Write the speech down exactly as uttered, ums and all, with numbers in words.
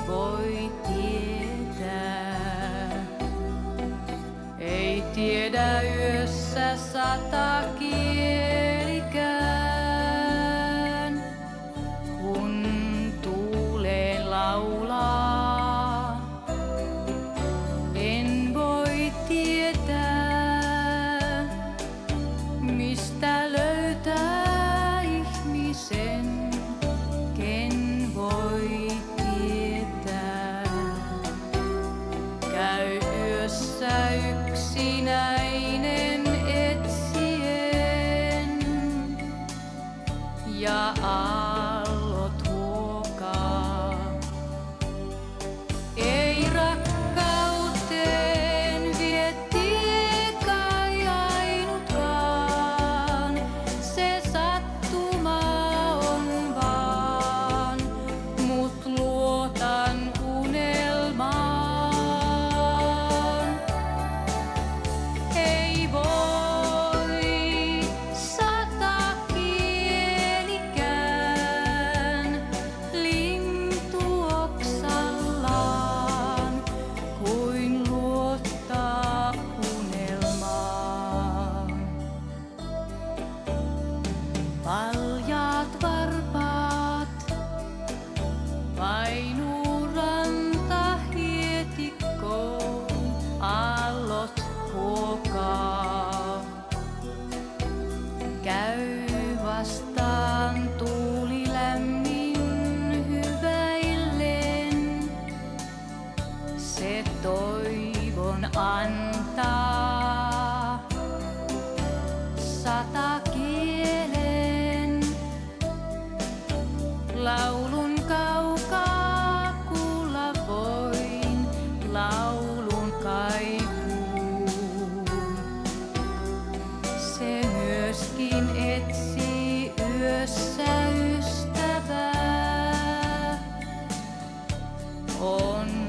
voi tietää. Ei tiedä yössä sata kielikään, kun tuuleen laulaa. En voi tietää, mistä löytää ihmisen, ken voi tietää. Käy yössä yksinäinen etsien ja aallot huokaa. Ei rakkauteen vie tie kai ainutkaan, se sattuma on vaan, mut luotan unelmaan. Ei voi sata kielikään lintu oksallaan kuin luottaa unelmaan. Paljaat varpaat painuu rantahietikkoon, aallot huokaa. Käy vastaan tuuli lämmin hyväillen, se toivon antaa. Sata kielen laulun kaukaa kuulla voin, laulun kaipuun. Se myöskin etsii yössä ystävää, on